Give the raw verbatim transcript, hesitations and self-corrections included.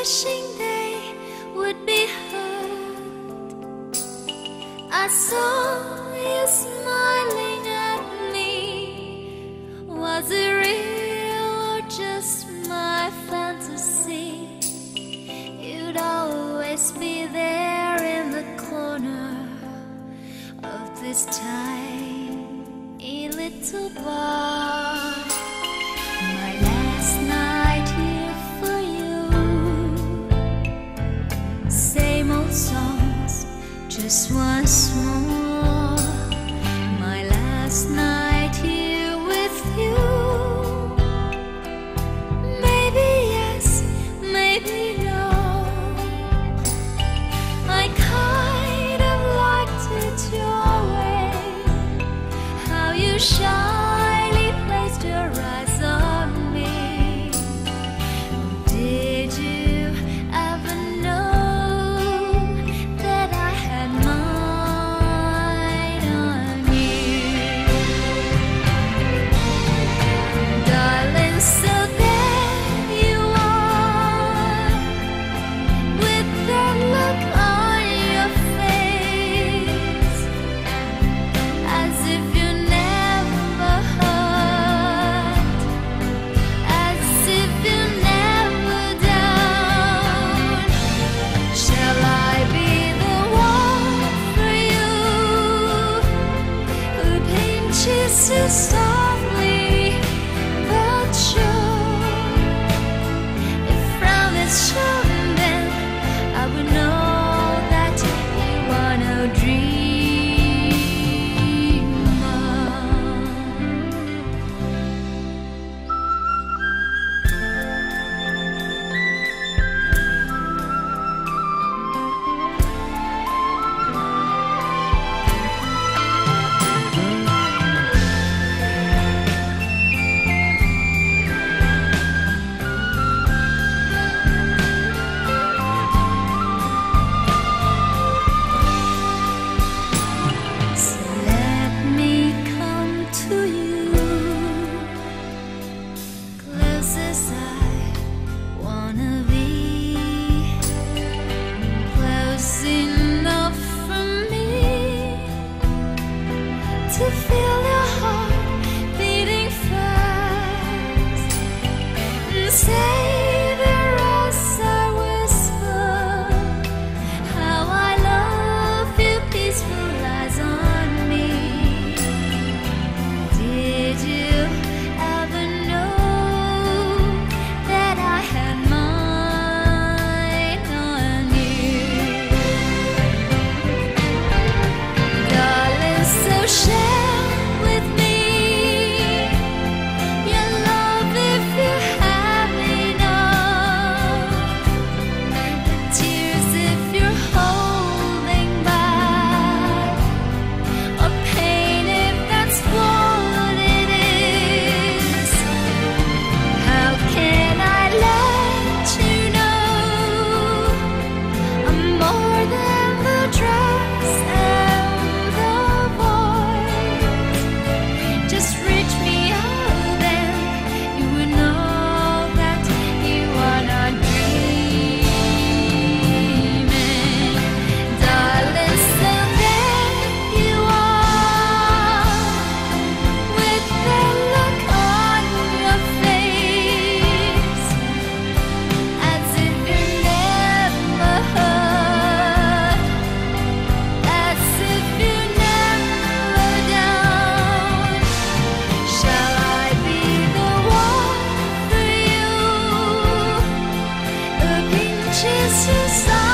wishing they would be heard. I saw you smiling at me. Was it real or just my fantasy? You'd always be there in the corner of this tiny little bar. My last night here for you. Same old songs, just once more. My last night here with you. Maybe yes, maybe no. I kind of liked it your way, how you shyly placed your eyes on me. Did you ever know that I had mine on you? Darling, so there you are, with that look on your face, as if you never hurt, as if you never down. Shall I be the one for you, who pinches you softly but sure? If frown is shown, then I would know that you are no dreamer. So let me come to you, close as I wanna be, close enough for me to feel your heart beating fast, and savor as I whisper how I love you, peaceful lies on me. Did you ever know that I had mine on you? Darling, so share with me your love if you have enough, the tears if you're holding back, or pain if that's what it is. How can I let you know I'm more than the dress and the voice? Just reach me out and you would know that you are not dreaming. Darling, so there you are, with that look on your face, as if you never hurt, as if you never down. Shall I be the one for you, who pinches you softly